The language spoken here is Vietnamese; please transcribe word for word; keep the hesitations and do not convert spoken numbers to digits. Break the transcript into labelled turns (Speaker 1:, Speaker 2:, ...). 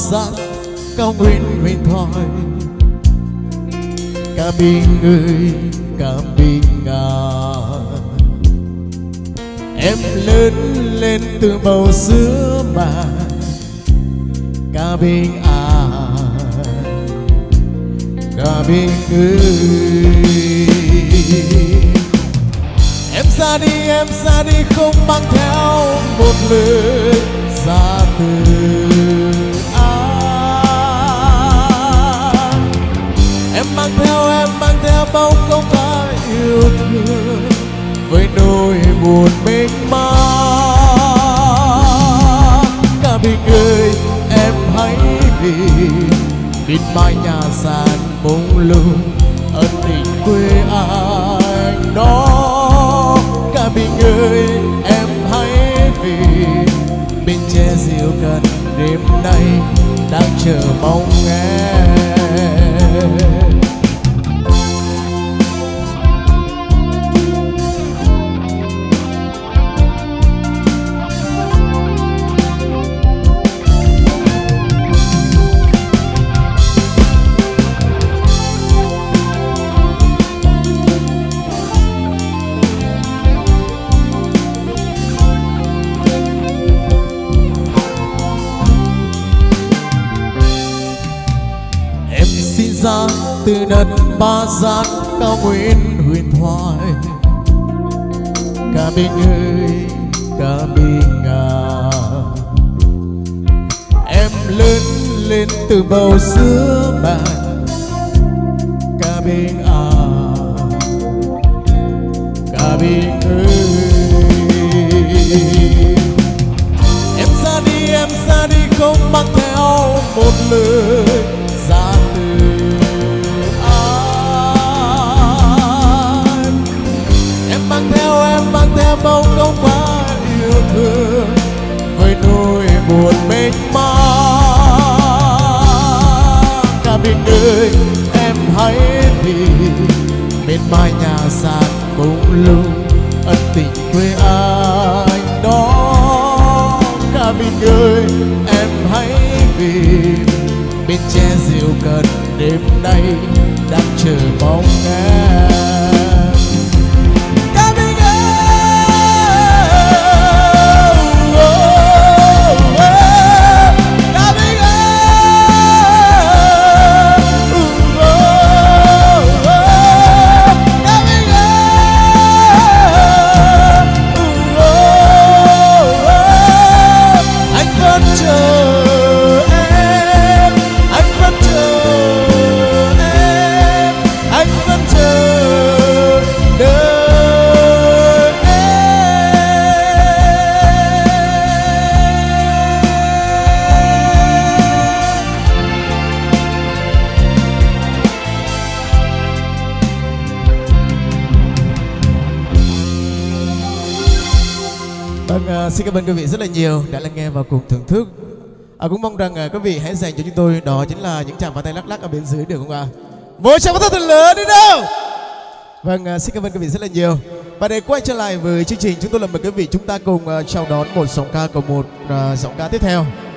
Speaker 1: giác cao nguyên huyền thoại. Cả bình người cả bình ngà, em lớn lên từ bầu sữa mà cả bình à cả bình người. Em ra đi em ra đi không mang theo một lời ra từ ai. Em mang theo em mang theo bao câu ca yêu thương với nỗi buồn mênh mang. Cả bình ơi em hãy vì bên mái nhà sàn bông lung ân tình quê anh đó. Cả bình ơi em hãy vì bên che diệu cần đêm nay đang chờ mong em. Ra từ đất ba gian cao nguyên huyền thoại. Cả bình ơi cả bình à, em lớn lên từ bầu sữa bà. Cả bình à cả bình ơi, em ra đi em ra đi không mang theo một lời ra từ. Mang theo em mang theo bao câu ca yêu thương với nỗi buồn mênh mang. Cả bình ơi em hãy vì bên mái nhà sàn bông lung ân tình quê anh đó. Cả bình ơi em hãy vì bên che diệu cần đêm nay đang chờ mong em. Vâng, uh, xin cảm ơn quý vị rất là nhiều đã lắng nghe và cùng thưởng thức. À, cũng mong rằng uh, quý vị hãy dành cho chúng tôi đó chính là những tràng pháo tay lắc lắc ở bên dưới được không ạ? À? Một tràng pháo tay thật lớn đi đâu? Vâng, uh, xin cảm ơn quý vị rất là nhiều. Và để quay trở lại với chương trình, chúng tôi là mời quý vị chúng ta cùng uh, chào đón một giọng ca của một uh, giọng ca tiếp theo.